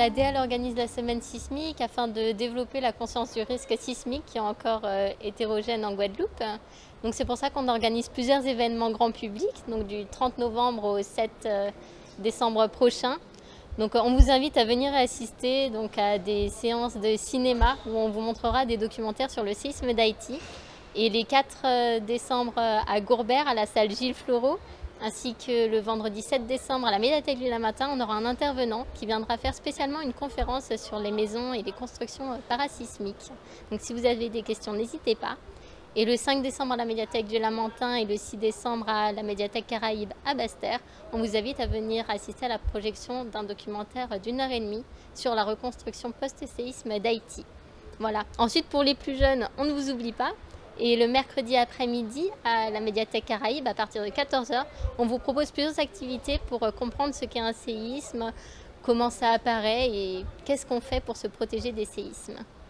l'ADL organise la semaine sismique afin de développer la conscience du risque sismique qui est encore hétérogène en Guadeloupe. Donc c'est pour ça qu'on organise plusieurs événements grand public, donc du 30 novembre au 7 décembre prochain. Donc on vous invite à venir assister donc, à des séances de cinéma où on vous montrera des documentaires sur le séisme d'Haïti. Et les 4 décembre à Gourbert, à la salle Gilles Floreau, ainsi que le vendredi 7 décembre à la médiathèque du Lamatin, on aura un intervenant qui viendra faire spécialement une conférence sur les maisons et les constructions parasismiques. Donc si vous avez des questions, n'hésitez pas. Et le 5 décembre à la médiathèque du Lamentin et le 6 décembre à la médiathèque Caraïbe à Basse-Terre, on vous invite à venir assister à la projection d'un documentaire d'1 h 30 sur la reconstruction post-séisme d'Haïti. Voilà. Ensuite, pour les plus jeunes, on ne vous oublie pas. Et le mercredi après-midi, à la médiathèque Caraïbe, à partir de 14 h, on vous propose plusieurs activités pour comprendre ce qu'est un séisme, comment ça apparaît et qu'est-ce qu'on fait pour se protéger des séismes.